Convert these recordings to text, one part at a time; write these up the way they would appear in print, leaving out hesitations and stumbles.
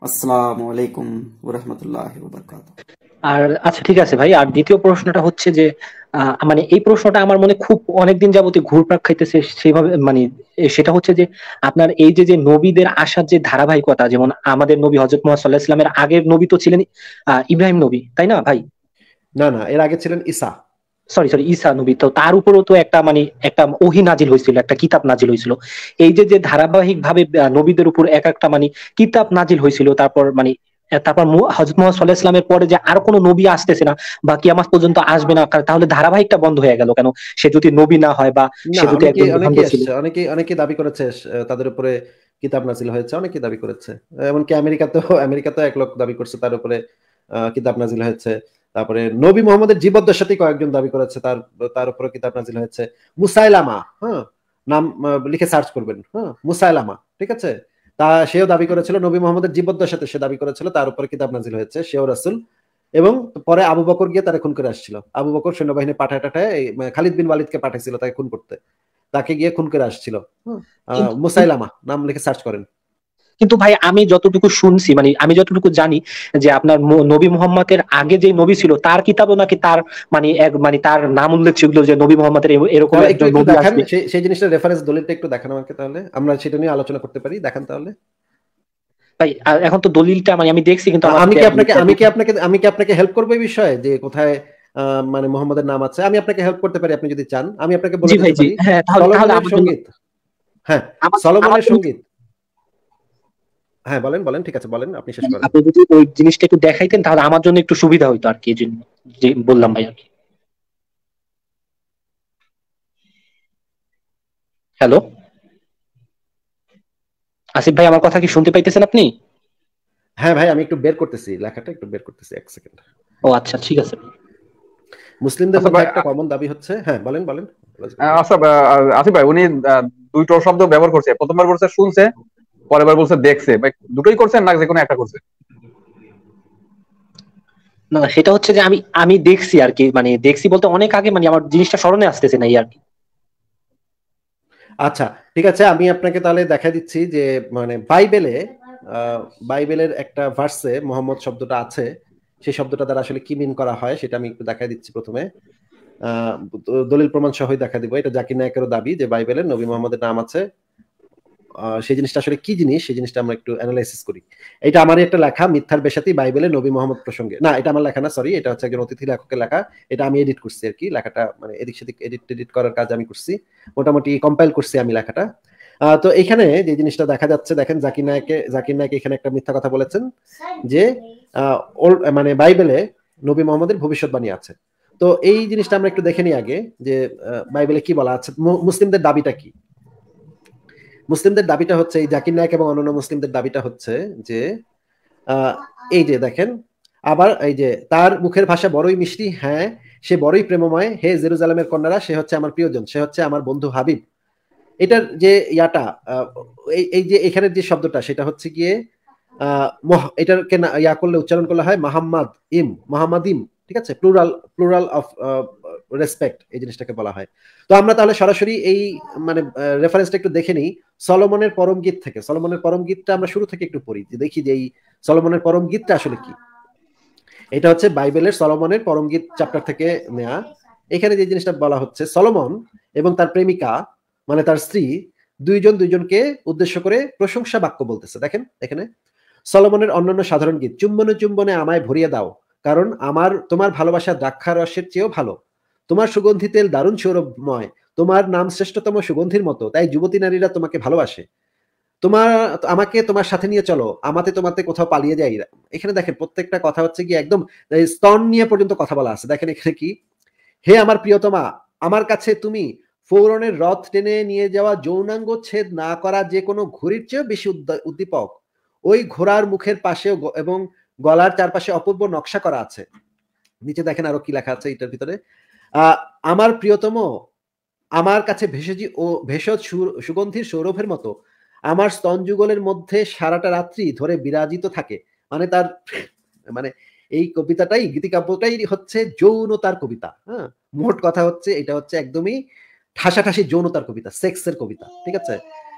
আসসালামু আলাইকুম ওয়া রাহমাতুল্লাহি ওয়া বারাকাতুহু। আর আচ্ছা, ঠিক আছে ভাই। আর দ্বিতীয় প্রশ্নটা হচ্ছে যে মানে এই প্রশ্নটা আমার মনে খুব অনেকদিন যাবতীয় ঘুরপাক খাইতেছে সেইভাবে, মানে সেটা হচ্ছে যে আপনার এই যে যে নবীদের আসার যে ধারাবাহিকতা, যেমন আমাদের নবী হযরত মুহাম্মদ সাল্লাল্লাহু আলাইহি ওয়াসাল্লামের আগের নবী তো ছিলেন ইব্রাহিম নবী, তাই না ভাই? না না, এর আগে ছিলেন ঈসা। সরি সরি, ঈসা নবী। তো তার উপরও তো একটা মানে একটা ওহী নাজিল হয়েছিল, একটা কিতাব নাজিল হয়েছিল। এই যে যে ধারাবাহিক ভাবে নবীদের উপর এক একটা মানে কিতাব নাজিল হয়েছিল, তারপর মানে তারপর হযরত মুহাম্মদ সাল্লাল্লাহু আলাইহি ওয়াসাল্লামের পরে যে আর কোনো নবী আসতেছে না বা কিয়ামত পর্যন্ত আসবে না, তাহলে ধারাবাহিকটা বন্ধ হয়ে গেল কেন? সে যদি নবী না হয় বা না, সে যদি অনেকে একজন ভণ্ড অনেকেই ছিল। আসছে, অনেকে অনেকে দাবি করেছে তাদের উপরে কিতাব নাজিল হয়েছে, অনেকেই দাবি করেছে। এমনকি আমেরিকাতেও এক লোক দাবি করছে তার উপরে কিতাব নাজিল হয়েছে। তারপরে নবী মোহাম্মদের জীবদ্দশাতেই কয়েকজন দাবি করেছে তার তার উপরে কিতাব নাজিল হয়েছে। মুসাইলামা, হ্যাঁ, নাম লিখে সার্চ করবেন, হ্যাঁ, মুসাইলামা, ঠিক আছে। তা সেও দাবি করেছিল নবী মোহাম্মদের জীবদ্দশাতে, সে দাবি করেছিল তার উপরে কিতাব নাজিল হয়েছে, সেও রাসূল। এবং পরে আবু বকর গিয়ে তারা খুন করে আসছিল। আবু বকর সৈন্যবাহিনী পাঠায় খালিদ বিন ওয়ালিদকে পাঠাইছিল তাকে খুন করতে, তাকে গিয়ে খুন করে আসছিল। কিন্তু মুসাইলামা নাম লিখে সার্চ করেন। কিন্তু ভাই, আমি যতটুকু শুনছি, মানে আমি যতটুকু জানি যে আপনার নবী মুহাম্মদের আগে যে নবী ছিল তার কিতাবও নাকি তার মানে এক মানে তার নাম উল্লেখ ছিল যে নবী মুহাম্মদের এরকম তাহলে একটু একজন একটু নবী দেখান আসবে। সেই জিনিসটা, রেফারেন্স দলিলটা একটু দেখান আমাকে, তাহলে আমরা সেটা নিয়ে আলোচনা করতে পারি। দেখান তাহলে। ভাই এখন তো দলিলটা মানে আমি দেখছি, কিন্তু আমার আমি হাতে কি আপনাকে আমি কি আপনাকে আমি কি আপনাকে হেল্প করবো এই বিষয়ে, যে কোথায় মানে মোহাম্মদের নাম আছে? আমি আপনাকে হেল্প করতে পারি আপনি যদি চান, আমি আপনাকে বলে জি ভাই, দিতে জি পারি। হ্যাঁ, তাহলে তাহলে সলোমনের আমার জন্য, সঙ্গীত, হ্যাঁ, আমার আমার সলোমনের জন্য সঙ্গীত। হ্যাঁ, বলেন বলেন, ঠিক আছে, বলেন, আপনি শেষ মানে করেন। আপনি যদি ওই জিনিসটা একটু দেখাইতেন তাহলে আমার জন্য একটু সুবিধা হইতো আর কি, এই জন্য যে বললাম ভাই আর কি। হ্যালো আসিফ ভাই, আমার কথা কি শুনতে পাইতেছেন আপনি? হ্যাঁ ভাই, আমি একটু বের করতেছি, লেখাটা একটু বের করতেছি, এক সেকেন্ড। ও আচ্ছা, ঠিক আছে। মুসলিমদের আচ্ছা মধ্যে ভাই, একটা কমন দাবি হচ্ছে, হ্যাঁ বলেন বলেন। আচ্ছা আসিফ ভাই, উনি দুইটো শব্দ ব্যবহার করছে। প্রথমবার বলছে শুনছে, পরের বার বলছে দেখছে। ভাই, দুটোই করছেন না যে কোনো একটা করছে? না, সেটা হচ্ছে যে আমি আমি দেখছি আর কি, মানে দেখছি বলতে অনেক আগে, মানে আমার জিনিসটা স্মরণে আসতেছে না এই আর কি। আচ্ছা, ঠিক আছে, আমি আপনাকে তাহলে দেখা দিচ্ছি যে মানে বাইবেলের একটা ভার্সে মোহাম্মদ শব্দটা আছে। সেই শব্দটা দ্বারা আসলে কি মিন করা হয় সেটা আমি একটু দেখা দিচ্ছি প্রথমে। আহ দলিল প্রমাণ সহই দেখা দিব। এটা জাকির নায়কেরও দাবি যে বাইবেলে নবী মোহাম্মদের নাম আছে। সেই জিনিসটা আসলে কি জিনিস, সেই জিনিসটা আমরা একটু অ্যানালাইসিস করি। এটা আমারই একটা লেখা, মিথ্যার বেশাতি বাইবেলে নবী মোহাম্মদ প্রসঙ্গে। না, এটা আমার লেখা না, সরি, এটা হচ্ছে একজন অতিথি লেখকের লেখা। এটা আমি এডিট করছি আর কি, লেখাটা মানে এদিক সেদিক এডিট করার কাজ আমি করছি, মোটামুটি কম্পাইল করছি আমি লেখাটা। তো এখানে যে জিনিসটা দেখা যাচ্ছে, দেখেন, জাকির নায়ক এখানে একটা মিথ্যা কথা বলেছেন যে মানে বাইবেলে নবী মোহাম্মদের ভবিষ্যৎবাণী আছে। তো এই জিনিসটা আমরা একটু দেখে নিই আগে, যে বাইবেলে কি বলা আছে, মুসলিমদের দাবিটা কি। মুসলিমদের দাবিটা হচ্ছে, এই জাকির নায়ক এবং অন্যান্য মুসলিমদের দাবিটা হচ্ছে যে এই যে দেখেন, আবার এই যে তার মুখের ভাষা বড়ই মিষ্টি, হ্যাঁ সে বড়ই প্রেমময়, হে জেরুজালেমের কন্যারা, সে হচ্ছে আমার প্রিয়জন, সে হচ্ছে আমার বন্ধু হাবিব। এটার যে ইয়াটা এই যে এখানের যে শব্দটা, সেটা হচ্ছে গিয়ে এটাকে ইয়া করলে, উচ্চারণ করলে হয় মাহাম্মাদিম, ঠিক আছে, প্লুরাল অফ রেসপেক্ট, এই জিনিসটাকে বলা হয়। তো আমরা তাহলে সরাসরি এই মানে রেফারেন্সটা একটু দেখে নিই সলোমনের পরম গীত থেকে। সলোমনের পরম গীতটা আমরা শুরু থেকে একটু পড়ি, যে দেখি যে এই সলোমনের পরম গীতটা আসলে কি। এটা হচ্ছে বাইবেলের সলোমনের পরম গীত চ্যাপ্টার থেকে নেয়া। এখানে যে জিনিসটা বলা হচ্ছে, সলোমন এবং তার প্রেমিকা মানে তার স্ত্রী দুইজনকে উদ্দেশ্য করে প্রশংসা বাক্য বলতেছে। দেখেন এখানে, সলোমনের অন্যান্য সাধারণ গীত, চুম্বনে চুম্বনে আমায় ভরিয়ে দাও, কারণ তোমার ভালোবাসা দ্রাক্ষারসের চেয়েও ভালো, তোমার সুগন্ধি তেল দারুণ সৌরভময়, তোমার নাম শ্রেষ্ঠতম সুগন্ধির মতো, তাই যুবতী নারীরা তোমাকে ভালোবাসে। আমাকে তোমার সাথে নিয়ে চলো, তোমাতে কোথাও পালিয়ে যাই। এখানে দেখেন প্রত্যেকটা কথা হচ্ছে কি একদম স্তন নিয়ে পর্যন্ত কথা বলা আছে। দেখেন এখানে কি, হে আমার প্রিয়তমা, আমার কাছে তুমি ফৌরনের রথ টেনে নিয়ে যাওয়া যৌনাঙ্গ ছেদ না করা যে কোনো ঘুড়ির চেয়েও বেশি উদ্দীপক। ওই ঘোড়ার মুখের পাশেও এবং গলার চারপাশে অপূর্ব নকশা করা আছে। নিচে দেখেন আরো কি লেখা আছে এটার ভিতরে, আমার প্রিয়তম আমার কাছে ভেষজ সুগন্ধির সৌরভের মতো আমার স্তন যুগলের মধ্যে সারাটা রাত্রি ধরে বিরাজিত থাকে। মানে তার মানে এই কবিতাটাই, গীতিকাব্যটাই হচ্ছে যৌনতার কবিতা। হ্যাঁ, মোট কথা হচ্ছে এটা হচ্ছে একদমই ঠাসাঠাসি যৌনতার কবিতা, সেক্সের কবিতা, ঠিক আছে।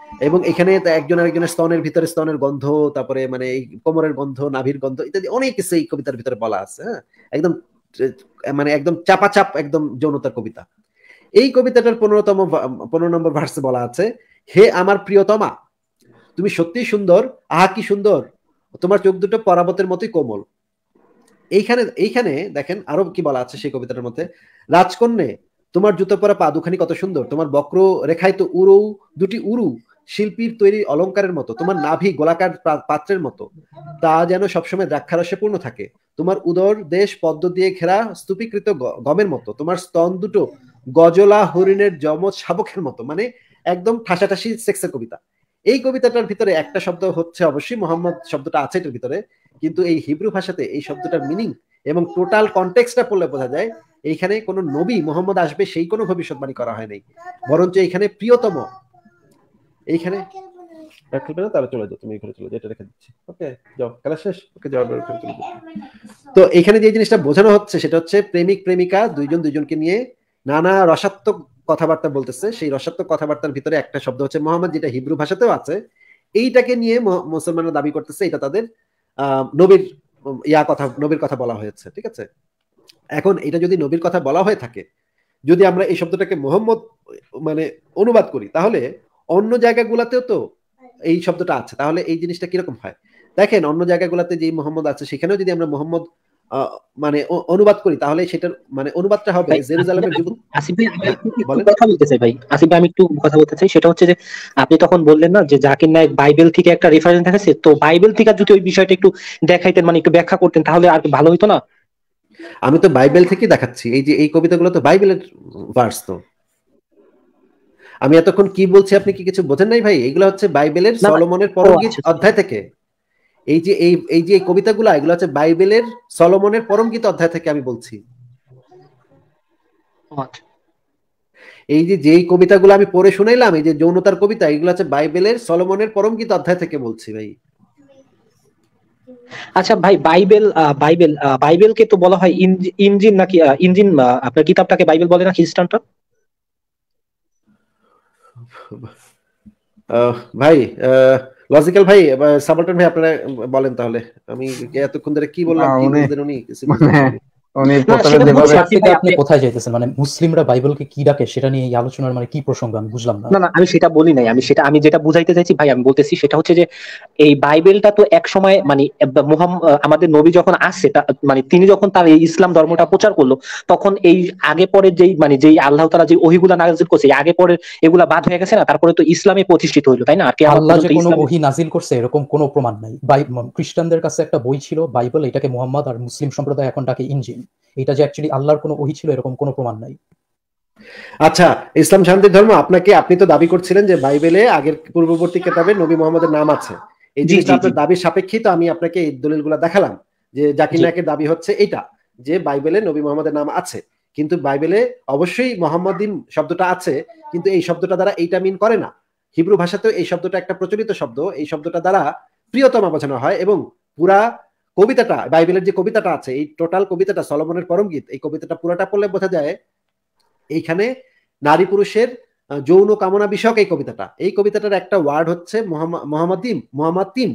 এবং এখানে একজন আরেকজনের স্তনের ভিতরে স্তনের গন্ধ, তারপরে মানে এই কোমরের গন্ধ, নাভির গন্ধ ইত্যাদি অনেক কিছু এই কবিতার ভিতরে বলা আছে। হ্যাঁ, একদম মানে একদম চাপাচাপ একদম যৌনতার কবিতা। এই কবিতাটার 15 নম্বর ভার্সে বলা আছে, হে আমার প্রিয়তমা, তুমি সত্যি সুন্দর, আহা কি সুন্দর, তোমার চোখ দুটো পরাবতের মতোই কোমল। এইখানে দেখেন আরো কি বলা আছে সেই কবিতাটার মধ্যে, রাজকন্যে তোমার জুতো পরা পা দুখানি কত সুন্দর, তোমার বক্র রেখায় তো দুটি উরু শিল্পীর তৈরি অলংকারের মতো, তোমার নাভি গোলাকার পাত্রের মতো, তা যেন সবসময় দ্রাক্ষারসে পূর্ণ থাকে, তোমার উদর দেশ পদ্ম দিয়ে ঘেরা স্তূপীকৃত গমের মতো, তোমার স্তন দুটো গজলা হরিণের যমজ শাবকের মতো। মানে একদম ঠাসাঠাসি সেক্সের কবিতা। এই কবিতাটার ভিতরে একটা শব্দ হচ্ছে অবশ্যই মোহাম্মদ শব্দটা আছে এটার ভিতরে, কিন্তু এই হিব্রু ভাষাতে এই শব্দটার মিনিং এবং টোটাল কনটেক্সটটা পড়লে বোঝা যায় এইখানে কোনো নবী মোহাম্মদ আসবে সেই কোনো ভবিষ্যৎবাণী করা হয় নাই, বরঞ্চ এইখানে প্রিয়তম, এইখানে তাহলে চলে যাও, তুমি এখানে চলে যাও, এটা রেখে দিচ্ছি, ওকে যাও, খেলা শেষ, ওকে যাও, চলে যাও। তো এখানে যে জিনিসটা বোঝানো হচ্ছে সেটা হচ্ছে প্রেমিক প্রেমিকা দুইজন দুইজনকে নিয়ে নানা রসাত্মক কথাবার্তা বলতেছে। সেই রসাত্মক কথাবার্তার ভিতরে একটা শব্দ হচ্ছে মোহাম্মদ, যেটা হিব্রু ভাষাতেও আছে। এইটাকে নিয়ে মুসলমানরা দাবি করতেছে এটা তাদের নবীর কথা বলা হয়েছে, ঠিক আছে। এখন এটা যদি নবীর কথা বলা হয়ে থাকে, যদি আমরা এই শব্দটাকে মোহাম্মদ মানে অনুবাদ করি, তাহলে অন্য জায়গাগুলোতেও তো এই শব্দটা আছে, তাহলে এই জিনিসটা কিরকম হয় দেখেন, অন্য জায়গাগুলোতে যে মোহাম্মদ আছে সেখানেও যদি আমরা মোহাম্মদ মানে অনুবাদ করি, তাহলে সেটার মানে অনুবাদটা হবে জেরুজালেমের যুবক। আসিফ ভাই আমি একটু কথা বলতে চাই ভাই, আসিফ ভাই আমি একটু কথা বলতে চাই, সেটা হচ্ছে যে আপনি তখন বললেন না যে জাকির নায়েক বাইবেল থেকে একটা রেফারেন্স দেখাচ্ছে, তো বাইবেল থেকে যদি ওই বিষয়টা একটু দেখাইতেন, মানে একটু ব্যাখ্যা করতেন, তাহলে আর কি ভালো হইতো না? আমি তো বাইবেল থেকে দেখাচ্ছি, এই যে এই কবিতাগুলো তো বাইবেলের ভার্স। তো আমি এতক্ষণ কি বলছি আপনি কি কিছু বোঝেন নাই ভাই? এগুলো হচ্ছে বাইবেলের সলোমনের পরমগীত অধ্যায় থেকে, এই যে এই কবিতাগুলো এগুলো হচ্ছে বাইবেলের সলোমনের পরমগীত অধ্যায় থেকে আমি বলছি। এই যে যেই কবিতাগুলো আমি পড়ে শুনাইলাম, এই যে যৌনতার কবিতা, এগুলো হচ্ছে বাইবেলের সলোমনের পরমগীত অধ্যায় থেকে বলছি ভাই। আচ্ছা ভাই, বাইবেলকে তো বলা হয় ইঞ্জিন নাকি ইঞ্জিন, আপনার কিতাবটাকে বাইবেল বলে না খ্রিস্টানটা? ভাই লজিক্যাল ভাই, সাবলটন ভাই, আপনারা বলেন তাহলে। আমি এতক্ষণ ধরে কি বললাম, কি বুঝলেন উনি কিছু আপনি কোথায় যাইতেছেন? মানে মুসলিমরা বাইবেলকে কি ডাকে সেটা নিয়ে এই আলোচনার মানে কি প্রসঙ্গ আমি বুঝলাম না। না আমি সেটা বলি নাই, আমি যেটা বুঝাইতে চাইছি ভাই, আমি বলতেছি সেটা হচ্ছে যে এই বাইবেলটা তো এক সময় মানে আমাদের নবী যখন আসছে, মানে তিনি যখন তার এই ইসলাম ধর্মটা প্রচার করলো, তখন এই আগে পরে যেই আল্লাহ তাআলা যে ওহীগুলা নাযিল করছে, আগে পরে এগুলা বাদ হয়ে গেছে না, তারপরে তো ইসলামে প্রতিষ্ঠিত হইলো, তাই না? আর কি আল্লাহ যে কোনো ওহী নাযিল করছে এরকম কোনো প্রমাণ নাই। খ্রিস্টানদের কাছে একটা বই ছিল বাইবেল, এটাকে মুহাম্মদ, আর মুসলিম সম্প্রদায় এখন ডাকে ইনজিল। এটা যে অ্যাকচুয়ালি আল্লাহর কোনো ওহী ছিল এরকম কোনো প্রমাণ নাই। আচ্ছা, ইসলাম শান্তির ধর্ম, আপনি তো দাবি করছিলেন যে বাইবেলে আগের পূর্ববর্তী কিতাবে নবী মুহাম্মদের নাম আছে। এই জিনিসটা আপনার দাবির সাপেক্ষেই তো আমি আপনাকে এই দলিলগুলো দেখালাম, যে জাকির নায়েকের দাবি হচ্ছে এটা, যে বাইবেলে নবী মুহাম্মদের নাম আছে, কিন্তু বাইবেলে অবশ্যই মুহাম্মাদিন শব্দটা আছে, কিন্তু এই শব্দটা দ্বারা এইটা মিন করে না। হিব্রু ভাষাতেও এই শব্দটা একটা প্রচলিত শব্দ, এই শব্দটা দ্বারা প্রিয়তমা বোঝানো হয়। এবং পুরা কবিতাটা, বাইবেলের যে কবিতাটা আছে, এই টোটাল কবিতাটা সলোমনের পরমগীত, এই কবিতাটা পুরাটা পড়লে বোঝা যায় এইখানে নারী পুরুষের যৌন কামনা বিষয়ক এই কবিতাটার একটা ওয়ার্ড হচ্ছে মোহাম্মদিম।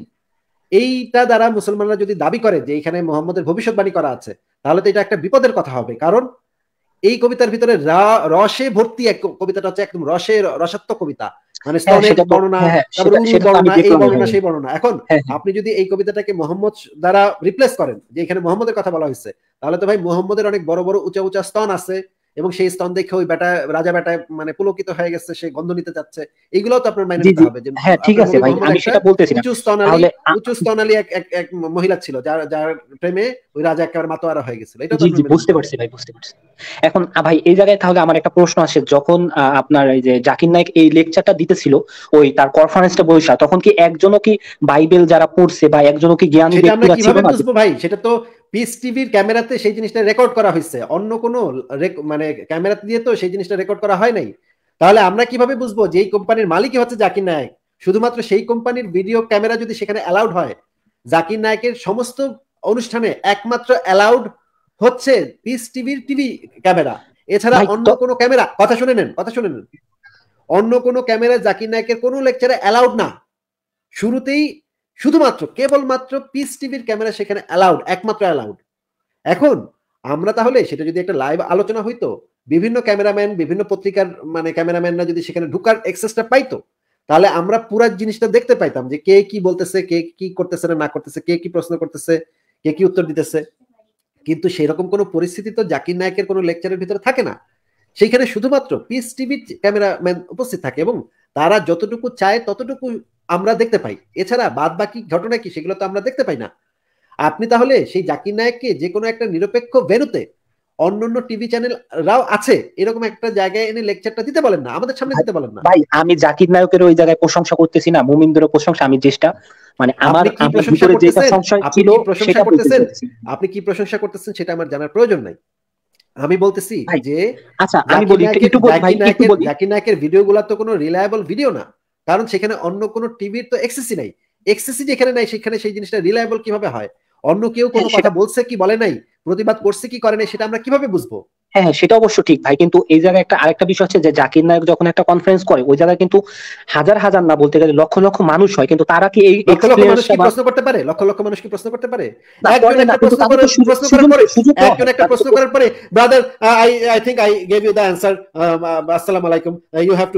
এইটা দ্বারা মুসলমানরা যদি দাবি করে যে এখানে মোহাম্মদের ভবিষ্যৎবাণী করা আছে, তাহলে তো এটা একটা বিপদের কথা হবে। কারণ এই কবিতার ভিতরে রসে ভর্তি, এক কবিতাটা হচ্ছে একদম রসাত্মক কবিতা, মানে স্তনের বর্ণনা, তারপরে বর্ণনা, এই বর্ণনা সেই বর্ণনা। এখন আপনি যদি এই কবিতাটাকে মোহাম্মদ দ্বারা রিপ্লেস করেন, যে এখানে মোহাম্মদের কথা বলা হয়েছে, তাহলে তো ভাই মোহাম্মদের অনেক বড় বড় উঁচা উঁচা স্তন আছে, এবং সেই স্তন দেখে ওই রাজা বেটা মানে পুলকিত হয়ে গেছে, সে গন্ধ নিতে যাচ্ছে। এইগুলো তো আপনার মাইনে নিতে হবে যে হ্যাঁ ঠিক আছে ভাই, আমি সেটা বলতেছি না। উঁচু স্তনালী এক মহিলা ছিল, যার প্রেমে ওই রাজা একেবারে মাতোয়ারা হয়ে গেছিল। এটা তো বুঝতে পারছি ভাই, বুঝতে পারছি। এখন ভাই এই জায়গায় তাহলে আমার একটা প্রশ্ন আসে, যখন আপনার এই যে জাকির নায়েক এই লেকচারটা দিতেছিল, ওই তার কনফারেন্সটা বসে, তখন কি একজনও কি বাইবেল যারা পড়ছে বা একজনও কি জ্ঞানী ব্যক্তিরা ছিল না? ভাই সেটা তো পিস টিভির ক্যামেরাতে সেই জিনিসটা রেকর্ড করা হয়েছে, অন্য কোনো মানে ক্যামেরা দিয়ে তো সেই জিনিসটা রেকর্ড করা হয় নাই। তাহলে আমরা কিভাবে বুঝবো যে এই কোম্পানির মালিকই হচ্ছে জাকির নায়েক? শুধুমাত্র সেই কোম্পানির ভিডিও ক্যামেরা যদি সেখানে অ্যালাউড হয়, জাকির নায়েকের সমস্ত অনুষ্ঠানে একমাত্র অ্যালাউড হচ্ছে পিস টিভির টিভি ক্যামেরা, এছাড়া অন্য কোনো ক্যামেরা, কথা শুনে নেন, অন্য কোনো ক্যামেরা জাকির নায়কের কোনো লেকচারে অ্যালাউড না। শুরুতেই শুধুমাত্র কেবলমাত্র পিস টিভির ক্যামেরা সেখানে অ্যালাউড, একমাত্র অ্যালাউড। এখন আমরা তাহলে সেটা যদি একটা লাইভ আলোচনা হইতো, বিভিন্ন ক্যামেরাম্যান, বিভিন্ন পত্রিকার মানে ক্যামেরাম্যানরা যদি সেখানে ঢুকার এক্সেসটা পাইতো, তাহলে আমরা পুরো জিনিসটা দেখতে পাইতাম যে কে কি বলতেছে, কে কি করতেছে না করতেছে, কে কি প্রশ্ন করতেছে, কে কি উত্তর দিতেছে। কিন্তু সেরকম কোনো পরিস্থিতি তো জাকির নায়কের কোনো লেকচারের ভিতরে থাকে না। সেইখানে শুধুমাত্র পিস টিভির ক্যামেরাম্যান উপস্থিত থাকে এবং তারা যতটুকু চায় ততটুকু আমরা দেখতে পাই। এছাড়া বাদ বাকি ঘটনা কি সেগুলো তো আমরা দেখতে পাই না। আপনি তাহলে সেই জাকির নায়ককে যে কোনো একটা নিরপেক্ষ ভেন্যুতে অন্যান্য টিভি চ্যানেলরাও আছে এরকম একটা জায়গায় এনে লেকচারটা দিতে বলেন না, আমাদের সামনে দিতে বলেন না। ভাই আমি জাকির নায়কের ওই জায়গায় প্রশংসা করতেছি না, মুমিনদেরও প্রশংসা, আমি চেষ্টা মানে আমার ভিতরে যেটা সংশয় ছিল সেটা বলতেছি। আপনি কি প্রশংসা করতেছেন সেটা আমার জানার প্রয়োজন নাই। আমি বলতেছি যে আচ্ছা আমি বলি একটু ভাই একটু বলি, জাকির নায়কের ভিডিওগুলো তো কোনো রিলায়েবল ভিডিও না, কারণ সেখানে অন্য কোনো টিভির তো এক্সেসই নাই। এক্সেসই যেখানে নাই সেখানে সেই জিনিসটা রিলায়েবল কিভাবে হয়? অন্য কেউ কোনো কথা বলছে কি বলে নাই, প্রতিবাদ করছে কি করে নাই, সেটা আমরা কিভাবে বুঝবো? হ্যাঁ সেটা অবশ্য ঠিক ভাই, কিন্তু এই জায়গায় একটা আরেকটা বিষয় হচ্ছে যে জাকির নায়ক যখন একটা কনফারেন্স করে ওই জায়গায় কিন্তু হাজার হাজার না বলতে গেলে লক্ষ লক্ষ মানুষ হয়, কিন্তু তারা কি এই লক্ষ লক্ষ মানুষ কি প্রশ্ন করতে পারে? লক্ষ লক্ষ মানুষ কি প্রশ্ন করতে পারে? একজন একটা প্রশ্ন করার পরে brother I think I gave you the answer, আসসালামু আলাইকুম, you have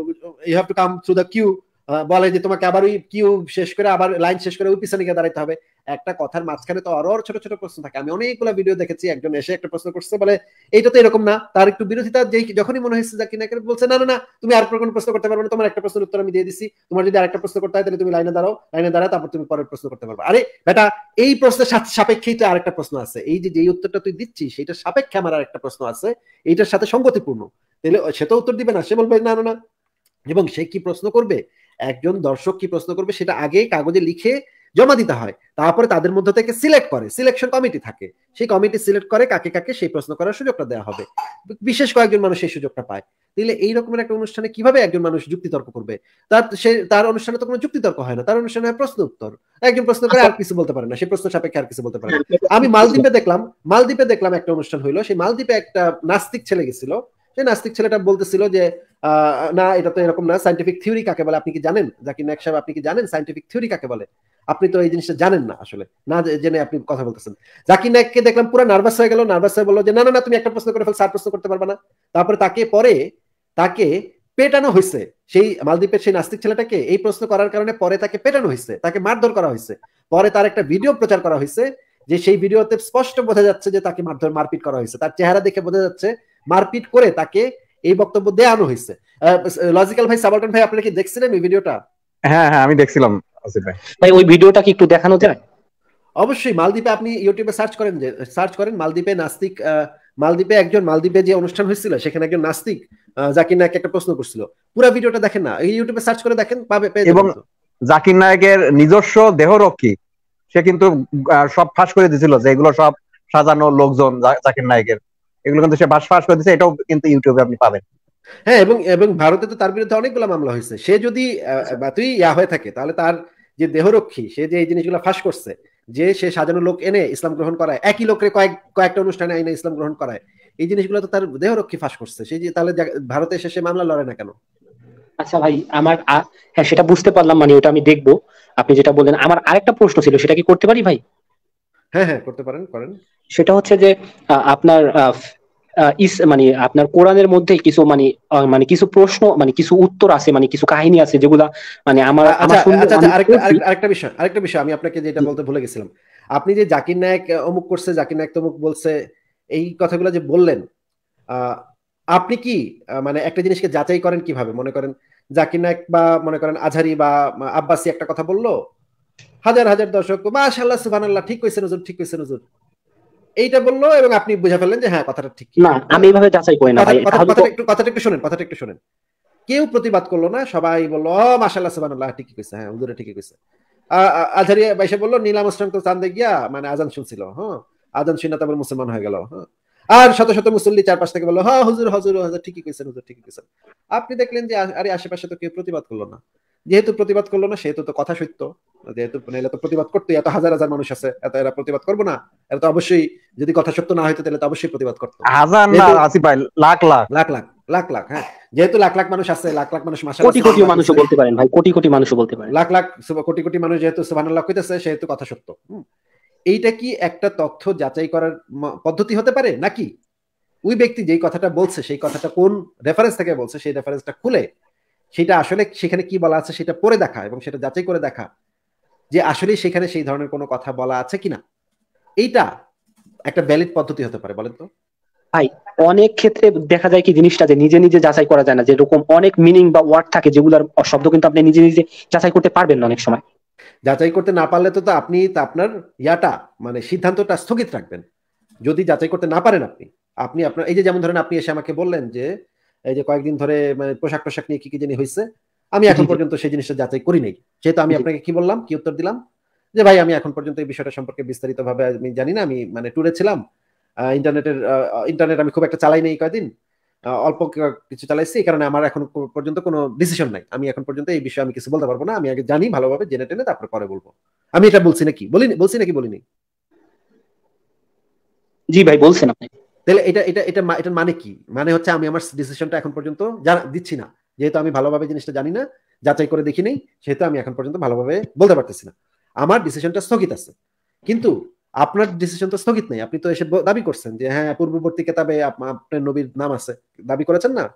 to come through the queue, বলে যে তোমাকে আবার ওই কিউ শেষ করে আবার লাইন শেষ করে ওই পিছনে গিয়ে দাঁড়াতে হবে। একটা কথার মাঝখানে তো আরো ছোট ছোট প্রশ্ন থাকে। আমি অনেকগুলো ভিডিও দেখেছি, একজন এসে একটা প্রশ্ন করছে বলে এইটা তো এরকম না, তার একটু বিরোধিতা যখনই মনে হয়েছে জাকির নায়কের বলছে না না না তুমি আর কোনো প্রশ্ন করতে পারবে না, তোমার একটা প্রশ্নের উত্তর আমি দিয়ে দিছি, তোমার যদি আরেকটা প্রশ্ন করতে হয় তাহলে তুমি লাইনে দাঁড়াও তারপর তুমি পরের প্রশ্ন করতে পারবে। আরে বেটা এই প্রশ্নের সাপেক্ষেই তো আরেকটা প্রশ্ন আছে, এই যে যেই উত্তরটা তুই দিচ্ছিস সেটা সাপেক্ষে আমার আরেকটা প্রশ্ন আছে, এইটার সাথে সঙ্গতিপূর্ণ, তাহলে সে তো উত্তর দিবে না, সে বলবে না না না। এবং সে কি প্রশ্ন করবে, একজন দর্শক কি প্রশ্ন করবে সেটা আগে কাগজে লিখে জমা দিতে হয়, তারপরে তাদের মধ্যে থেকে সিলেক্ট করে, সিলেকশন কমিটি থাকে, সেই কমিটি সিলেক্ট করে কাকে কাকে সেই প্রশ্ন করার সুযোগটা দেওয়া হবে, বিশেষ কয়েকজন মানুষ সেই সুযোগটা পায়। তাহলে এই রকমের একটা অনুষ্ঠানে কিভাবে একজন মানুষ যুক্তিতর্ক করবে? তার অনুষ্ঠানে তো কোনো যুক্তিতর্ক হয় না, তার অনুষ্ঠানে হয় প্রশ্ন উত্তর, একজন প্রশ্ন করে আর কিছু বলতে পারে না, সেই প্রশ্ন সাপেক্ষে আর কিছু বলতে পারে না। আমি মালদ্বীপে দেখলাম একটা অনুষ্ঠান হইলো, সেই মালদ্বীপে একটা নাস্তিক ছেলে গেছিল, সেই নাস্তিক ছেলেটা বলতেছিল যে না এটা তো এরকম না, সায়েন্টিফিক থিওরি কাকে বলে আপনি কি জানেন? জাকির নায়ক সাহেব আপনি কি জানেন সায়েন্টিফিক থিওরি কাকে বলে? আপনি তো এই জিনিসটা জানেন না, আসলে না জেনে আপনি কথা বলতেছেন। জাকির নায়ককে দেখলাম পুরো নার্ভাস হয়ে গেল, নার্ভাস হয়ে বললো যে না না না তুমি একটা প্রশ্ন করে ফেল, স্যার প্রশ্ন করতে পারবে না। তারপরে তাকে পেটানো হয়েছে, সেই মালদ্বীপের সেই নাস্তিক ছেলেটাকে এই প্রশ্ন করার কারণে পরে তাকে পেটানো হয়েছে, তাকে মারধর করা হয়েছে। পরে তার একটা ভিডিও প্রচার করা হয়েছে, যে সেই ভিডিওতে স্পষ্ট বোঝা যাচ্ছে যে তাকে মারপিট করা হয়েছে, তার চেহারা দেখে বোঝা যাচ্ছে মারপিট করে তাকে এই বক্তব্য দেওয়ানো হয়েছে। লজিক্যাল ভাই, সাবালটান ভাই, আপনারা কি দেখছিলেন ওই ভিডিওটা? হ্যাঁ হ্যাঁ আমি দেখছিলাম আসিফ ভাই। ভাই ওই ভিডিওটা কি একটু দেখানো যায়? অবশ্যই, মালদ্বীপে আপনি ইউটিউবে সার্চ করেন মালদ্বীপে নাস্তিক, মালদ্বীপে যে অনুষ্ঠান হয়েছিল সেখানে একজন নাস্তিক জাকির নায়ক একটা প্রশ্ন করছিল, পুরো ভিডিওটা দেখেন না, এই ইউটিউবে সার্চ করে দেখেন এবং জাকির নায়কের নিজস্ব দেহরক্ষী সে কিন্তু সব ফাঁস করে দিয়েছিল যে এগুলো সব সাজানো লোকজন জাকির নায়কের, এগুলো কিন্তু সে ফাঁস করে দিয়েছে, এটাও কিন্তু ইউটিউবে আপনি পাবেন। হ্যাঁ, এবং ভারতে তো তার বিরুদ্ধে অনেকগুলো মামলা হয়েছে। সে যদি তুই হয়ে থাকে তাহলে তার যে দেহরক্ষী, সে যে এই জিনিসগুলো ফাঁস করছে, যে সে সাজানো লোক এনে ইসলাম গ্রহণ করায়, একই লোকের কয়েকটা অনুষ্ঠানে এনে ইসলাম গ্রহণ করায়, এই জিনিসগুলো তো তার দেহরক্ষী ফাঁস করছে, সেই যে তাহলে ভারতে এসে সে মামলা লড়ে না কেন? আচ্ছা ভাই আমার হ্যাঁ সেটা বুঝতে পারলাম, মানে ওটা আমি দেখবো। আপনি যেটা বললেন, আমার আরেকটা প্রশ্ন ছিল, সেটা কি করতে পারি ভাই? হ্যাঁ হ্যাঁ করতে পারেন, করেন। সেটা হচ্ছে যে আপনার মানে আপনার কোরআনের মধ্যে কিছু মানে কিছু প্রশ্ন, মানে কিছু উত্তর আছে, মানে কিছু কাহিনী আছে যেগুলা মানে আমার আরেকটা বিষয় আমি আপনাকে যেটা বলতে ভুলে গেছিলাম, আপনি যে জাকির নায়ক অমুক করছে, জাকির নায়ক তমুক বলছে, এই কথাগুলো যে বললেন, আপনি কি মানে একটা জিনিসকে যাচাই করেন কিভাবে? মনে করেন জাকির নায়ক বা মনে করেন আজহারি বা আব্বাসী একটা কথা বললো, হাজার হাজার দর্শক মাশাআল্লাহ সুবহানাল্লাহ ঠিক কইছেন হুজুর, ঠিক কইছেন হুজুর, এইটা বললো এবং আপনি বুঝে ফেললেন যে হ্যাঁ কথাটা ঠিক। না আমি এইভাবে যাচাই করি না ভাই। কথাটা একটু শুনেন। কেউ প্রতিবাদ করলো না, সবাই বললো মাশাআল্লাহ সুবহানাল্লাহ ঠিকই কইছে, হ্যাঁ হুজুরে ঠিকই কইছে। আজহারি বাইসে বললো নীলাম আসলাম তো চাঁদে গিয়া মানে আজান শুনছিল, হ্যাঁ আজান শুনে তারপর মুসলমান হয়ে গেল, হ্যাঁ। আর শত শত মুসল্লি চারপাশ থেকে বললো হ্যাঁ হুজুর হুজুর হুজুর ঠিকই কইছেন, হুজুর ঠিকই কইছেন। আপনি দেখলেন যে আরে আশেপাশে তো কেউ প্রতিবাদ করলো না, যেহেতু প্রতিবাদ করলো না সেহেতু তো কথা সত্য, যেহেতু এরা তো প্রতিবাদ করতো, এত হাজার হাজার মানুষ আছে, এত এরা প্রতিবাদ করবো না? এরা তো অবশ্যই, যদি কথা সত্য না হইতো তাহলে তো অবশ্যই প্রতিবাদ করতো। হাজার না আসিফ ভাই, লাখ লাখ লাখ লাখ লাখ লাখ, হ্যাঁ, যেহেতু লাখ লাখ মানুষ আছে, লাখ লাখ মানুষ মাশাআল্লাহ, কোটি কোটি মানুষও বলতে পারেন ভাই, কোটি কোটি মানুষও বলতে পারেন, লাখ লাখ কোটি কোটি মানুষ যেহেতু সুবহানাল্লাহ কইতেছে, সেহেতু কথা সত্য। এইটা কি একটা তথ্য যাচাই করার পদ্ধতি হতে পারে, নাকি ওই ব্যক্তি যেই কথাটা বলছে সেই কথাটা কোন রেফারেন্স থেকে বলছে সেই রেফারেন্সটা খুলে সেটা আসলে সেখানে কি বলা আছে সেটা পড়ে দেখা এবং সেটা যাচাই করে দেখা যে আসলে সেখানে সেই ধরনের কোনো কথা বলা আছে কিনা, এইটা একটা ভ্যালিড পদ্ধতি হতে পারে, বলেন তো? ভাই অনেক ক্ষেত্রে দেখা যায় কি জিনিসটা যে নিজে নিজে যাচাই করা যায় না, যেরকম অনেক মিনিং বা ওয়ার্ড থাকে যেগুলোর শব্দ কিন্তু আপনি নিজে নিজে যাচাই করতে পারবেন না অনেক সময়। যাচাই করতে না পারলে তো আপনি আপনার ইয়াটা মানে সিদ্ধান্তটা স্থগিত রাখবেন। যদি যাচাই করতে না পারেন আপনি আপনি আপনার এই যে যেমন ধরেন আপনি এসে আমাকে বললেন যে এই যে কয়েকদিন ধরে মানে পোশাক টোশাক নিয়ে কি কি জানি হয়েছে, আমি এখন পর্যন্ত সেই জিনিসটা যাচাই করি নাই, সেহেতু আমি আপনাকে কি বললাম, কি উত্তর দিলাম যে ভাই আমি এখন পর্যন্ত এই বিষয়টা সম্পর্কে বিস্তারিত ভাবে আমি জানি না, আমি মানে ট্যুরে ছিলাম, ইন্টারনেট আমি খুব একটা চালাই নাই কয়েকদিন, অল্প কিছু চালাইছি, এই কারণে আমার এখন পর্যন্ত কোনো ডিসিশন নাই, আমি এখন পর্যন্ত এই বিষয়ে আমি কিছু বলতে পারবো না, আমি আগে জানি ভালোভাবে, জেনে টেনে তারপর পরে বলবো। আমি এটা বলছি নাকি, বলছি নাকি বলিনি? জি ভাই বলছেন আপনি। তাহলে এটার মানে কি? মানে হচ্ছে আমি আমার ডিসিশনটা এখন পর্যন্ত দিচ্ছি না, যেহেতু আমি ভালোভাবে জিনিসটা জানি না, যাচাই করে দেখি নেই, সেহেতু আমি এখন পর্যন্ত ভালোভাবে বলতে পারতেছি না, আমার ডিসিশনটা স্থগিত আছে। কিন্তু আপনার ডিসিশন তো স্থগিত নেই, আপনি তো এসে দাবি করছেন যে হ্যাঁ পূর্ববর্তী কিতাবে আপনার নবীর নাম আছে, দাবি করেছেন না?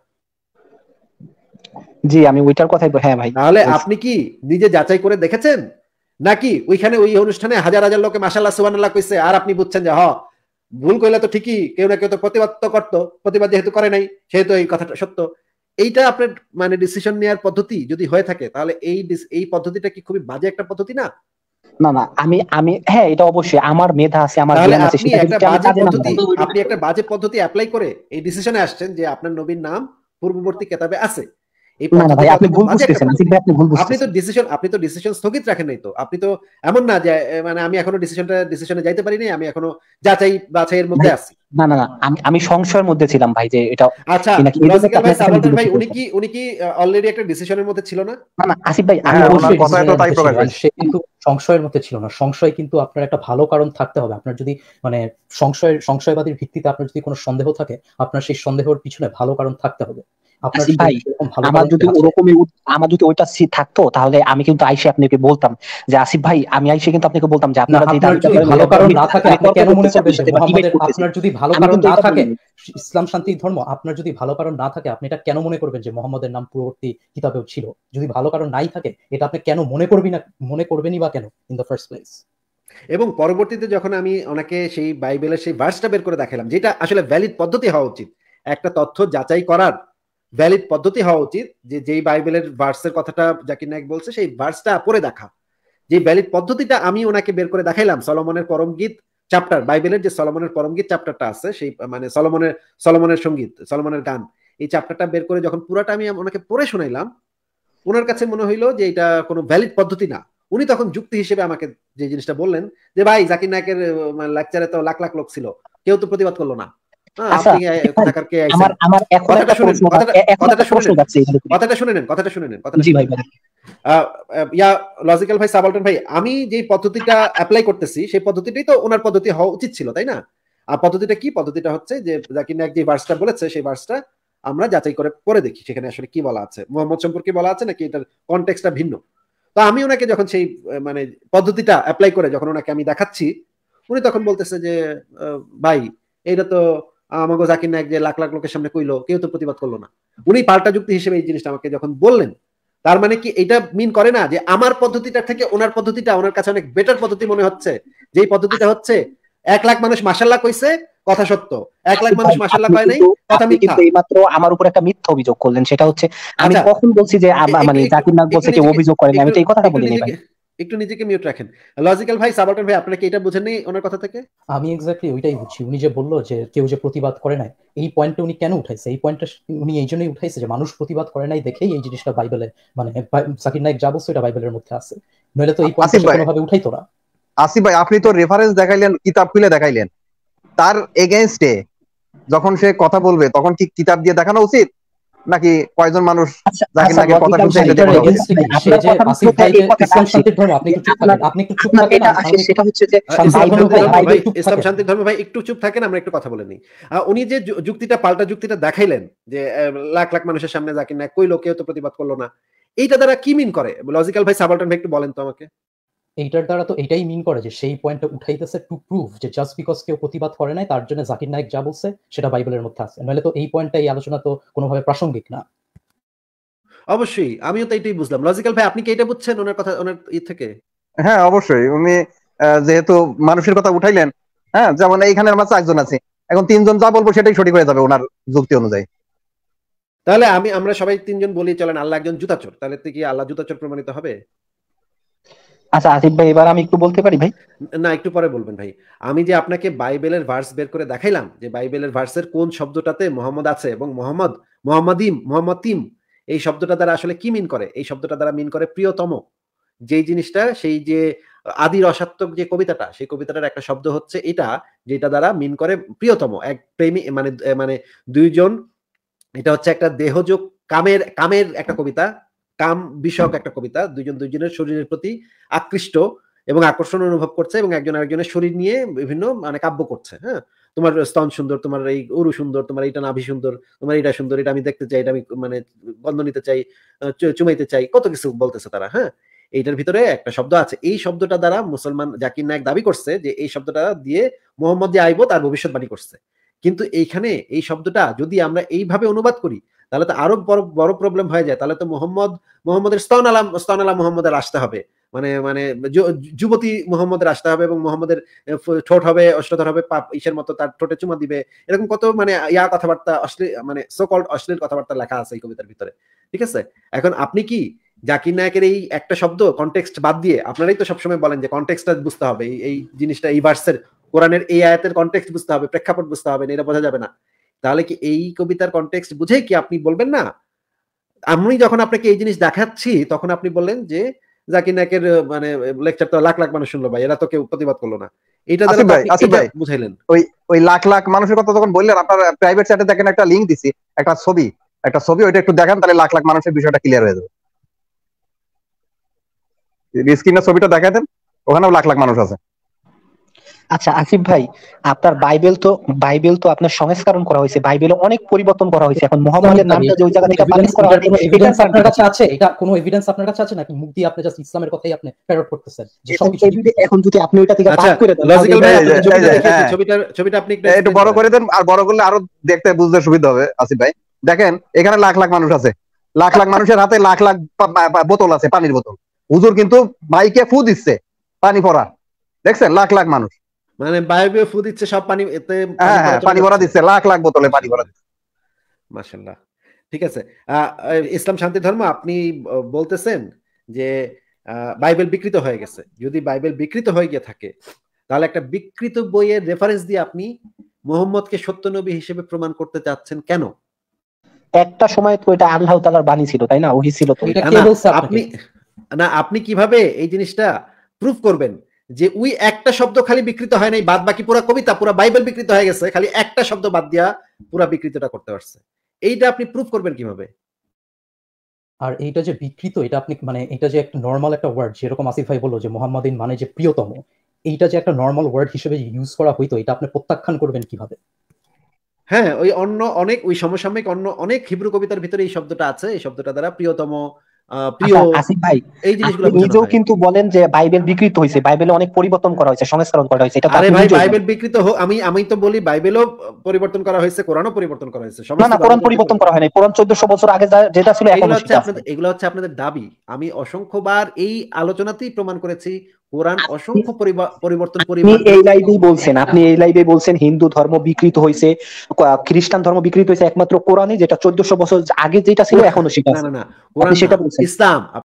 জি আমি ওইটার কথাই, হ্যাঁ ভাই। তাহলে আপনি কি নিজে যাচাই করে দেখেছেন, নাকি ওইখানে ওই অনুষ্ঠানে হাজার হাজার লোকে মাশাআল্লাহ সুবহানাল্লাহ কইছে আর আপনি বুঝছেন যে ভুল কইলে তো ঠিকই, কেউ না কেউ তো প্রতিবাদ তো করতো, প্রতিবাদ যেহেতু করে নাই সেহেতু এই কথাটা সত্য, এইটা আপনার মানে ডিসিশন নেওয়ার পদ্ধতি যদি হয়ে থাকে, তাহলে এই পদ্ধতিটা কি খুবই বাজে একটা পদ্ধতি না? না না, আমি হ্যাঁ এটা অবশ্যই আমার মেধা আছে, আমার জ্ঞান আছে, সেটা যদি আমি কাজে না লাগাই। আপনি একটা বাজে পদ্ধতি অ্যাপ্লাই করে এই ডিসিশনে আসছেন যে আপনার নবীর নাম পূর্ববর্তী কিতাবে আছে, এই না না ভাই আপনি ভুল বাজে একটা বুঝতেছেন, পদ্ধতি। আসিফ ভাই আপনি ভুল আপনি তো বুঝতেছেন। ডিসিশন স্থগিত রাখেন নাই তো, আপনি তো এমন না যে মানে আমি এখনো ডিসিশনে যাইতে পারি নাই, আমি এখনো যাচাই বাছাইয়ের মধ্যে আছি। না না না, আমি সংশয়ের মধ্যে ছিলাম ভাই যে এটা আচ্ছা কি নাকি, লজিক্যাল ভাই, সাবালটান ভাই উনি কি অলরেডি একটা ডিসিশনের মধ্যে ছিল না? না না আসিফ ভাই আমি হ্যাঁ, ওনার অবশ্যই কথায় তো তাই প্রকাশ পাচ্ছে। সে কিন্তু সংশয়ের মধ্যে ছিল না। সংশয় কিন্তু আপনার একটা ভালো কারণ থাকতে হবে। আপনার যদি মানে সংশয়বাদীর ভিত্তিতে আপনার যদি কোনো সন্দেহ থাকে, আপনার সেই সন্দেহের পিছনে ভালো কারণ থাকতে হবে। আপনার আসিফ ভাই এরকম ভালো আমার কারণ যদি আছে। ওরকমই আমার যদি ওইটা থাকতো তাহলে আমি কিন্তু আইসে আপনাকে বলতাম যে আসিফ ভাই, আমি আইসে কিন্তু আপনাকে বলতাম যে না, আপনারা যে আপনার দাবিটা যদি করেন ভালো এটা কারণ মিথ্যা, না থাকে আমি আপনি তর্ক কেন মনে করতেছি করবেন যে আপনার সাথে বা মুহাম্মাদের, debate করতেছি। আপনার যদি ভালো আমি কারণ কিন্তু না এটা থাকে, বলিনি। ইসলাম শান্তির ধর্ম, আপনার যদি ভালো কারণ না থাকে আপনি এটা কেন মনে করবেন যে মুহাম্মাদের নাম পূর্ববর্তী কিতাবেও ছিল? যদি ভালো কারণ নাই থাকে এটা আপনি কেন মনে করবেনই বা কেন ইন দ্য ফার্স্ট প্লেস? এবং পরবর্তীতে যখন আমি ওনাকে সেই বাইবেলের সেই ভার্সটা বের করে দেখালাম, যেটা আসলে ভ্যালিড পদ্ধতি হওয়া উচিত, একটা তথ্য যাচাই করার ভ্যালিড পদ্ধতি হওয়া উচিত, যে যেই বাইবেলের ভার্সের কথাটা জাকির নায়েক বলছে সেই ভার্সটা পড়ে দেখা, যে ভ্যালিড পদ্ধতিটা আমি ওনাকে বের করে দেখাইলাম। সলোমনের পরমগীত চ্যাপ্টার, বাইবেলের যে সলোমনের পরমগীত চ্যাপ্টারটা আছে, সেই মানে সলোমনের সঙ্গীত, সলোমনের গান, এই চ্যাপ্টারটা বের করে যখন পুরাটা আমি ওনাকে পড়ে শোনাইলাম, ওনার কাছে মনে হইলো যে এটা কোনো ভ্যালিড পদ্ধতি না। উনি তখন যুক্তি হিসেবে আমাকে যে জিনিসটা বললেন যে ভাই জাকির নায়কের লেকচারে তো লাখ লাখ লোক ছিল, কেউ তো প্রতিবাদ করলো না, আচ্ছা আপনি কোথাকার কে আইছেন? আমার এখন কথাটা একটা শুনেন, প্রশ্ন, এখন কথাটা একটা প্রশ্ন শুনে যাচ্ছে নেন, এখানে। কথাটা শুনে নেন। জি ভাই বলেন। ইয়া লজিক্যাল ভাই, সাবালটন ভাই, আমি যে পদ্ধতিটা অ্যাপ্লাই করতেছি সেই পদ্ধতিটাই তো ওনার পদ্ধতি হওয়া উচিত ছিল, তাই না? আর পদ্ধতিটা কি? পদ্ধতিটা হচ্ছে যে জাকির নায়ক যে ভার্সটা বলেছে সেই ভার্সটা আমরা যাচাই করে পড়ে দেখি সেখানে আসলে কি বলা আছে, মোহাম্মদ সম্পর্কে বলা আছে নাকি এটার কনটেক্সটটা ভিন্ন। তো আমি ওনাকে যখন সেই মানে পদ্ধতিটা অ্যাপ্লাই করে যখন ওনাকে আমি দেখাচ্ছি, উনি তখন বলতেছে যে ভাই এইটা তো আমাকে জাকির নায়ক যে লাখ লাখ লোকের সামনে কইলো, কেউ তো প্রতিবাদ করলো না। উনি পাল্টা যুক্তি হিসেবে এই জিনিসটা আমাকে যখন বললেন, তার মানে কি এটা মিন করে না যে আমার পদ্ধতিটা থেকে ওনার পদ্ধতিটা ওনার কাছে অনেক বেটার পদ্ধতি মনে হচ্ছে? যেই পদ্ধতিটা হচ্ছে 1 লাখ মানুষ মাশাআল্লাহ কইছে, কথা সত্য, 1 লাখ মানুষ মাশাআল্লাহ কয় নাই, কথা আপনি মিথ্যা। কিন্তু এইমাত্র আমার উপর একটা মিথ্যা অভিযোগ করলেন, সেটা হচ্ছে আমি আচ্ছা, কখন বলছি যে মানে জাকির নায়ক বলছে কেউ অভিযোগ করেন, আমি তো এই কথাটা বলিনি ভাই। একটু নিজেকে মিউট রাখেন। লজিক্যাল ভাই, সাবালটন ভাই, আপনারা কি এটা বুঝেননি ওনার কথা থেকে? আমি এক্স্যাক্টলি ওইটাই বুঝছি। উনি যে বললো যে কেউ যে প্রতিবাদ করে নাই, এই পয়েন্টটা উনি কেন উঠাইছে? এই পয়েন্টটা উনি এই জন্যই উঠাইছে যে মানুষ প্রতিবাদ করে নাই দেখেই এই জিনিসটা বাইবেলে, মানে জাকির নায়ক যা বলছে এটা বাইবেলের মধ্যে আছে, নইলে তো এই পয়েন্টটা কোনোভাবে উঠাইতো না। আসিফ ভাই, আপনি তো রেফারেন্স দেখাইলেন, কিতাব খুলে দেখাইলেন, তার এগেইনস্টে যখন সে কথা বলবে তখন কি কিতাব দিয়ে দেখানো উচিত, নাকি কয়জন মানুষ আচ্ছা, জাকির আচ্ছা, নায়কের কথা লজিক্যাল শুনছে ভাই, এটা এটার দেখে against কি? আপনার সে যে কথার আসিফ মধ্যে ভাই যে এই কথাটা ইসলাম আসে। শান্তির ধর্ম, আপনি একটু চুপ আপনার থাকেন, আপনি একটু চুপ আপনার থাকেন। এটা আসে, সেটা হচ্ছে যে ইসলাম বাইবেল শান্তির ভাই, ধর্ম ভাই, বাইবেল চুপ ইসলাম থাকেন। শান্তির ধর্ম ভাই একটু চুপ থাকেন, আমরা একটু কথা বলে নিই। উনি যে যুক্তিটা, পাল্টা যুক্তিটা দেখাইলেন যে লাখ লাখ মানুষের সামনে জাকির নায়ক কইলো, কেউ তো প্রতিবাদ করলো না, এইটা দ্বারা কি মিন করে? লজিক্যাল ভাই, সাবালটান ভাই একটু বলেন তো আমাকে। এইটার দ্বারা তো এটাই মিন করে যে সেই পয়েন্টটা উঠাইতেছে টু প্রুভ যে জাস্ট বিকজ কেউ প্রতিবাদ করে নাই তার জন্য জাকির নায়ক যা বলছে সেটা বাইবেলের মধ্যে আছে, নাহলে তো এই পয়েন্টটা, এই আলোচনা তো কোনোভাবে প্রাসঙ্গিক না। অবশ্যই, আমিও তো এটাই বুঝলাম। লজিক্যাল ভাই, আপনি কি এটা বুঝছেন ওনার কথা, ওনার থেকে? হ্যাঁ অবশ্যই উনি যেহেতু মানুষের কথা উঠাইলেন, হ্যাঁ যেমন এইখানে আমরা 4 জন আছি, এখন 3 জন যা বলবো সেটাই সঠিক হয়ে যাবে ওনার যুক্তি অনুযায়ী। তাহলে আমরা সবাই 3 জন বলি চলেন আল্লাহ একজন জুতাচোর, তাহলে তো কি আল্লাহ জুতাচোর প্রমাণিত হবে? আচ্ছা আসিফ ভাই, এবার আমি একটু বলতে পারি ভাই? না, একটু পরে বলবেন ভাই। আমি যে আপনাকে বাইবেলের ভার্স বের করে দেখাইলাম, যে বাইবেলের ভার্সের কোন শব্দটাতে মোহাম্মদ আছে এবং মোহাম্মদিম এই শব্দটা দ্বারা আসলে কি মিন করে? এই শব্দটা দ্বারা মিন করে প্রিয়তম। যেই জিনিসটা, সেই যে আদি রসাত্মক যে কবিতাটা, সেই কবিতাটার একটা শব্দ হচ্ছে এটা, যেটা দ্বারা মিন করে প্রিয়তম। এক প্রেমী, মানে মানে দুইজন, এটা হচ্ছে একটা দেহযোগ, কামের কামের একটা কবিতা, কাম বিষয়ক একটা কবিতা। দুইজন দুইজনের শরীরের প্রতি আকৃষ্ট এবং আকর্ষণ অনুভব করছে এবং একজন আরেকজনের শরীর নিয়ে বিভিন্ন মানে কাব্য করছে। হ্যাঁ, তোমার স্তন সুন্দর, তোমার এই উরু সুন্দর, তোমার এইটা নাভি সুন্দর, তোমার এটা সুন্দর, এটা আমি দেখতে চাই, এটা আমি মানে গন্ধ নিতে চাই, চুমাইতে চাই, কত কিছু বলতেছে তারা। হ্যাঁ, এইটার ভিতরে একটা শব্দ আছে। এই শব্দটা দ্বারা মুসলমান জাকির নায়ক দাবি করছে যে এই শব্দটা দিয়ে মোহাম্মদ যে আইব তার ভবিষ্যৎবাণী করছে। কিন্তু এইখানে এই শব্দটা যদি আমরা এইভাবে অনুবাদ করি, তাহলে তো আরো বড় বড় প্রবলেম হয়ে যায়। তাহলে তো মোহাম্মদের স্তন আলা মোহাম্মদের আসতে হবে, মানে মানে যুবতী মোহাম্মদের আসতে হবে, এবং মোহাম্মদের ঠোঁট হবে অষ্টধর হবে, ইসের মতো তার ঠোঁটে চুমা দিবে, এরকম কত মানে কথাবার্তা, অশ্লীল, মানে সো কল্ড অশ্লীল কথাবার্তা লেখা আছে এই কবিতার ভিতরে। ঠিক আছে, এখন আপনি কি জাকির নায়কের এই একটা শব্দ কনটেক্সট বাদ দিয়ে, আপনারাই তো সবসময় বলেন যে কনটেক্সটটা বুঝতে হবে, এই জিনিসটা, এই ভার্সের, কোরআনের এই আয়াতের কনটেক্সট বুঝতে হবে, প্রেক্ষাপট বুঝতে হবে, এটা বোঝা যাবে না। তাহলে কি এই কবিতার কনটেক্সট বুঝে কি আপনি বলবেন না? আমি যখন আপনাকে এই জিনিস দেখাচ্ছি তখন আপনি বললেন যে জাকির নায়কের মানে লেকচার তো লাখ লাখ মানুষ শুনলো ভাই, এরা তো কেউ প্রতিবাদ করলো না। এটা দ্বারা আসিফ ভাই বুঝাইলেন। ওই লাখ লাখ মানুষের কথা যখন বললেন, আপনার প্রাইভেট চ্যাটে দেখেন একটা লিংক দিছি, একটা ছবি, ওইটা একটু দেখান, তাহলে লাখ লাখ মানুষের বিষয়টা ক্লিয়ার হয়ে যাবে। স্ক্রিনের ছবিটা দেখাতেন, ওখানেও লাখ লাখ মানুষ আছে। আচ্ছা আসিফ ভাই, আপনার বাইবেল তো আপনার সংস্করণ করা হয়েছে, বাইবেলে অনেক পরিবর্তন করা হয়েছে। এখন মোহাম্মদের নামটা যে ওই জায়গা থেকে পাবলিশ করা হয়, কোনো এভিডেন্স আপনার কাছে আছে? এটা কোনো এভিডেন্স আপনার কাছে আছে নাকি মুখ দিয়ে আপনি জাস্ট ইসলামের কথাই আপনি প্যারট করতেছেন? যে সবকিছু এখন যদি আপনি ওইটা থেকে বাদ করে দেন, লজিক্যাল ভাই, ছবিটা আপনি একটু বড় করে দেন, আর বড় করলে আরো দেখতে বুঝতে সুবিধা হবে। আসিফ ভাই দেখেন, এখানে লাখ লাখ মানুষ আছে, লাখ লাখ মানুষের হাতে লাখ লাখ বোতল আছে, পানির বোতল। হুজুর কিন্তু মাইকে ফু দিচ্ছে, পানি পড়া, দেখছেন? লাখ লাখ মানুষ, মানে বাইবে ফু দিচ্ছে, সব পানি এতে পানি ভরা দিচ্ছে, লাখ লাখ বোতলে পানি ভরা দিচ্ছে। মাশাআল্লাহ। ঠিক আছে, ইসলাম শান্তি ধর্ম, আপনি বলতেছেন যে বাইবেল বিকৃত হয়ে গেছে। যদি বাইবেল বিকৃত হয়ে গিয়ে থাকে, তাহলে একটা বিকৃত বইয়ের রেফারেন্স দিয়ে আপনি মুহাম্মদকে সত্য নবী হিসেবে প্রমাণ করতে চাচ্ছেন কেন? একটা সময় তো এটা আল্লাহ তাআলার বাণী ছিল, তাই না? ওহী ছিল তো। আপনি কিভাবে এই জিনিসটা প্রুফ করবেন যে ওই একটা শব্দ খালি বিকৃত হয় নাই, বাদ বাকি পুরো কবিতা, পুরো বাইবেল বিকৃত হয়ে গেছে, খালি একটা শব্দ বাদ দিয়া পুরো বিকৃতটা করতে পারছে? এইটা আপনি প্রুফ করবেন কিভাবে? আর এইটা যে বিকৃত, এটা আপনি মানে এটা যে একটা নরমাল একটা ওয়ার্ড, যেরকম আসিফ ভাই বললো যে মোহাম্মদিন মানে যে প্রিয়তম, এইটা যে একটা নরমাল ওয়ার্ড হিসেবে ইউজ করা হইতো, এটা আপনি প্রত্যাখ্যান করবেন কিভাবে? হ্যাঁ, ওই ওই সমসাময়িক অনেক হিব্রু কবিতার ভিতরে এই শব্দটা আছে। এই শব্দটা দ্বারা প্রিয়তম, প্রিয়, আসিফ ভাই এই জিনিসগুলো নিজেও কিন্তু বলেন যে বাইবেল বিকৃত হয়েছে, বাইবেলে অনেক পরিবর্তন করা হয়েছে, সংস্করণ করা হয়েছে। এটা আরে ভাই, বাইবেল বিকৃত হোক, আমি তো বলি বাইবেলও পরিবর্তন করা হয়েছে, কোরআনও পরিবর্তন করা হয়েছে। না, কোরআন পরিবর্তন করা হয় নাই। কোরআন 1400 বছর আগে যেটা ছিল এখনো সেটা আছে। এগুলো হচ্ছে আপনাদের দাবি। আমি অসংখ্যবার এই আলোচনাতেই প্রমাণ করেছি কোরআন অসংখ্য পরিবর্তন আপনি এই লাইভে বলছেন হিন্দু ধর্ম বিকৃত হয়েছে, খ্রিস্টান ধর্ম বিকৃত হয়েছে, একমাত্র কোরআনে যেটা 1400 বছর আগে যেটা ছিল এখনো সেটা আছে। না, কোরআন, ইসলাম